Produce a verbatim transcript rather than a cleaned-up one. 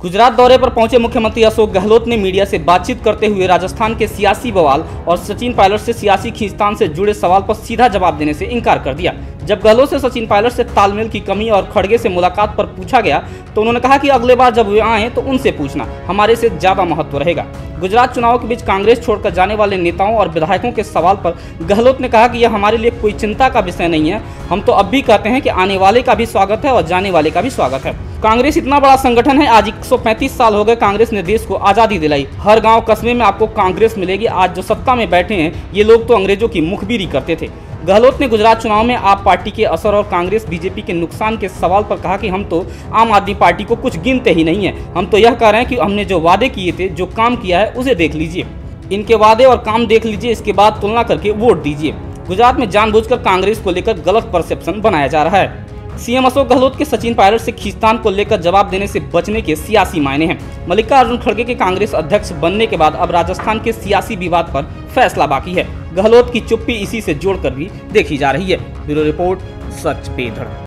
गुजरात दौरे पर पहुंचे मुख्यमंत्री अशोक गहलोत ने मीडिया से बातचीत करते हुए राजस्थान के सियासी बवाल और सचिन पायलट से सियासी खींचतान से जुड़े सवाल पर सीधा जवाब देने से इनकार कर दिया। जब गहलोत से सचिन पायलट से तालमेल की कमी और खड़गे से मुलाकात पर पूछा गया तो उन्होंने कहा कि अगले बार जब वे आए तो उनसे पूछना, हमारे से ज्यादा महत्व रहेगा। गुजरात चुनाव के बीच कांग्रेस छोड़कर जाने वाले नेताओं और विधायकों के सवाल पर गहलोत ने कहा कि यह हमारे लिए कोई चिंता का विषय नहीं है। हम तो अब भी कहते हैं कि आने वाले का भी स्वागत है और जाने वाले का भी स्वागत है। कांग्रेस इतना बड़ा संगठन है, आज एक सौ पैंतीस साल हो गए कांग्रेस ने देश को आजादी दिलाई। हर गांव कस्बे में आपको कांग्रेस मिलेगी। आज जो सत्ता में बैठे हैं ये लोग तो अंग्रेजों की मुखबिरी करते थे। गहलोत ने गुजरात चुनाव में आप पार्टी के असर और कांग्रेस बीजेपी के नुकसान के सवाल पर कहा कि हम तो आम आदमी पार्टी को कुछ गिनते ही नहीं है। हम तो यह कह रहे हैं कि हमने जो वादे किए थे, जो काम किया है उसे देख लीजिए, इनके वादे और काम देख लीजिए, इसके बाद तुलना करके वोट दीजिए। गुजरात में जानबूझकर कांग्रेस को लेकर गलत परसेप्शन बनाया जा रहा है। सीएम अशोक गहलोत के सचिन पायलट से खींचतान को लेकर जवाब देने से बचने के सियासी मायने हैं। मल्लिकार्जुन खड़गे के कांग्रेस अध्यक्ष बनने के बाद अब राजस्थान के सियासी विवाद पर फैसला बाकी है। गहलोत की चुप्पी इसी से जोड़कर भी देखी जा रही है। ब्यूरो रिपोर्ट, सच पे धड़।